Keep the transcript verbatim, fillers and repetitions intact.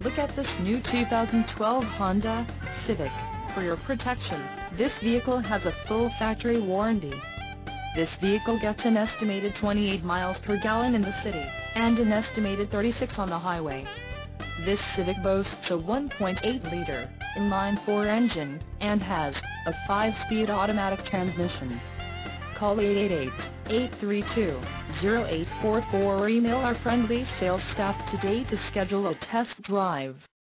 Look at this new two thousand twelve Honda Civic. For your protection, this vehicle has a full factory warranty. This vehicle gets an estimated twenty-eight miles per gallon in the city, and an estimated thirty-six on the highway. This Civic boasts a one point eight liter inline-four engine, and has a five-speed automatic transmission. Call eight eight eight, eight three two, zero eight four four or email our friendly sales staff today to schedule a test drive.